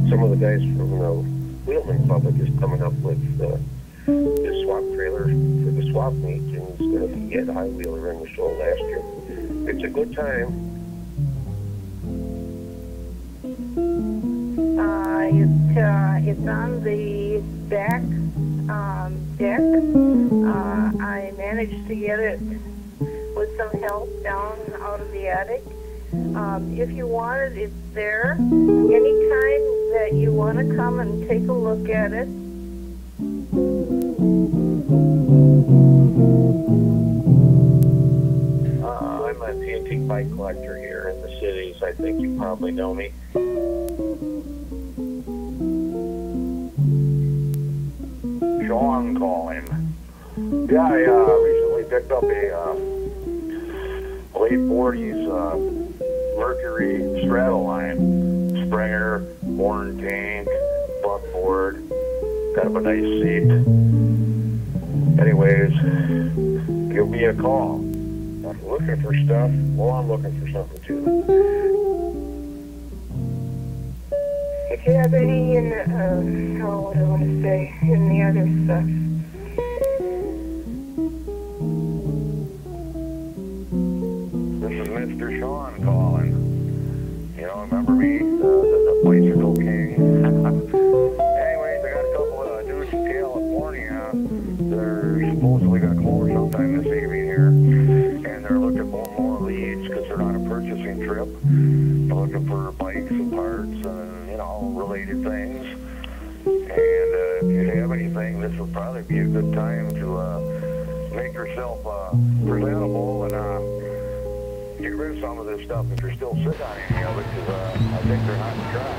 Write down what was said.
some of the guys from the Wheelman Public is coming up with his swap trailer for the swap meet, and he's going to be at High Wheeler in the show last year. It's a good time. It's on the back deck. I managed to get it with some help down out of the attic. If you want it, it's there. Anytime that you want to come and take a look at it. I'm an antique bike collector here in the cities. I think you probably know me. Sean calling. Yeah, I recently picked up a late 40s Mercury Stratoline Springer, horn tank, buckboard, kind of a nice seat. Anyways, give me a call. I'm looking for stuff. Well, I'm looking for something too. If you have any in what do I want to say, in the other stuff. This is Mr. Sean calling. You know, remember me? The Bicycle King. Anyways, I got a couple of dudes in California. They're supposedly going to close sometime this evening here. And they're looking for more leads because they're on a purchasing trip. They're looking for bikes and parts and, you know, related things. And if you have anything, this would probably be a good time to make yourself presentable and get rid of some of this stuff if you're still sick on any of it, because I think they're hot to try.